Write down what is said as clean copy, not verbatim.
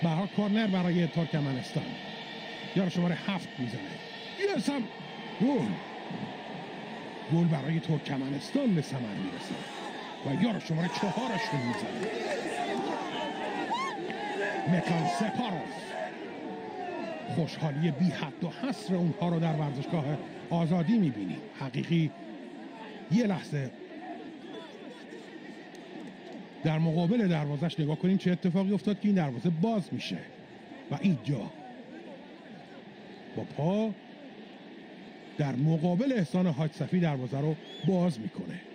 بهار کورنر برای ترکمنستان. یار شماره 7 میزنه. یسم گل برای ترکمنستان به ثمر میرسه و یار شماره 4شون میزنه. مکان سپاروف. خوشحالی بی حد و حصر اونها رو در ورزشگاه آزادی میبینیم. حقیقی یه لحظه در مقابل دروازش نگاه کنیم چه اتفاقی افتاد که این دروازه باز میشه و اینجا با پا در مقابل احسان حاج صفی دروازه رو باز میکنه.